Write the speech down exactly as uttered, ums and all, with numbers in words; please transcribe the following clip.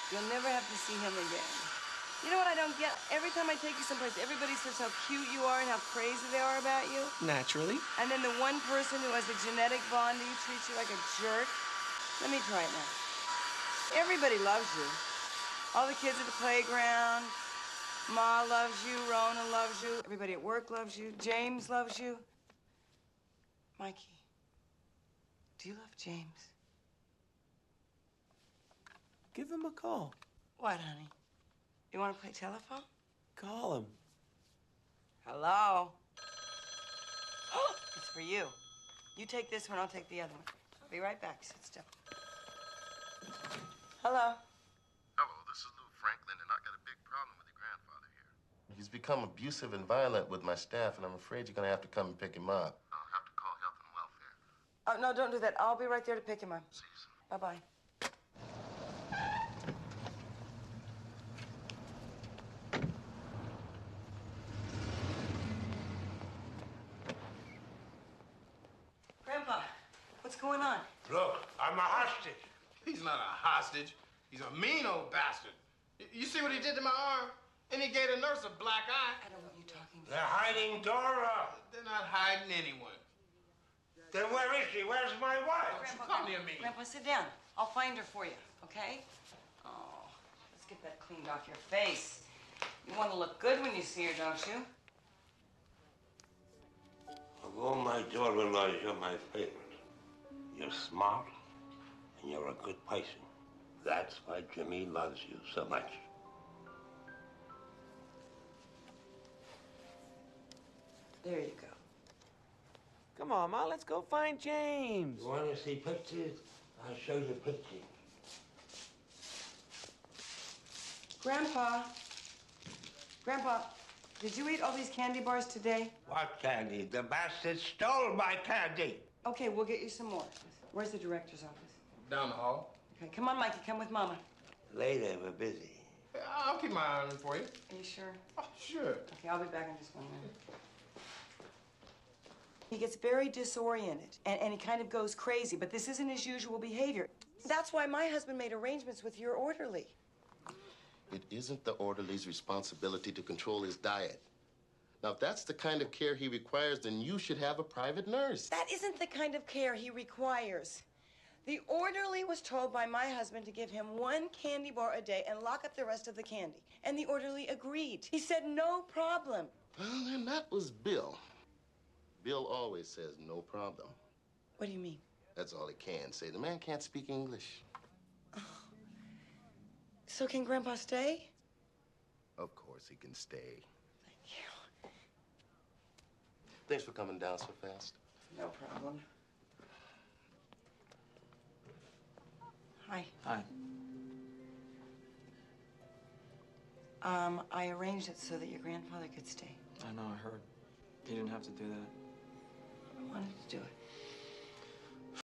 You'll never have to see him again. You know what I don't get? Every time I take you someplace, everybody says how cute you are and how crazy they are about you. Naturally. And then the one person who has a genetic bond to you treats you like a jerk. Let me try it now. Everybody loves you. All the kids at the playground. Ma loves you. Rona loves you. Everybody at work loves you. James loves you. Mikey, do you love James? Give him a call. What, honey? You want to play telephone? Call him. Hello? It's for you. You take this one, I'll take the other one. I'll be right back. Sit still. Hello? Hello, this is Lou Franklin, and I got a big problem with your grandfather here. He's become abusive and violent with my staff, and I'm afraid you're going to have to come and pick him up. I'll have to call Health and Welfare. Oh, no, don't do that. I'll be right there to pick him up. See you soon. Bye-bye. Grandpa, what's going on? Look, I'm a hostage. He's not a hostage. He's a mean old bastard. Y- You see what he did to my arm? And he gave the nurse a black eye. I don't want you talking to They're hiding Dora. They're not hiding anyone. Then where is she? Where's my wife? Grandpa, Come near me. Grandpa, sit down. I'll find her for you, okay? Oh, let's get that cleaned off your face. You want to look good when you see her, don't you? Of all my daughter-in-laws, you're my favorite. You're smart, and you're a good person. That's why Jimmy loves you so much. There you go. Come on, Ma, let's go find James. You want to see pictures? I'll show you pictures. Grandpa. Grandpa, did you eat all these candy bars today? What candy? The bastard stole my candy. Okay, we'll get you some more. Where's the director's office? Down the hall. Okay, come on, Mikey, come with Mama. Later, we're busy. Yeah, I'll keep my eye on him for you. Are you sure? Oh, sure. Okay, I'll be back in just one minute. He gets very disoriented, and, and he kind of goes crazy, but this isn't his usual behavior. That's why my husband made arrangements with your orderly. It isn't the orderly's responsibility to control his diet. Now, if that's the kind of care he requires, then you should have a private nurse. That isn't the kind of care he requires. The orderly was told by my husband to give him one candy bar a day and lock up the rest of the candy. And the orderly agreed. He said no problem. Well, and that was Bill. Bill always says no problem. What do you mean? That's all he can say. The man can't speak English. Oh. So can Grandpa stay? Of course he can stay. Thank you. Thanks for coming down so fast. No problem. Hi. Hi. Um, I arranged it so that your grandfather could stay. I know, I heard. You didn't have to do that. I wanted to do it.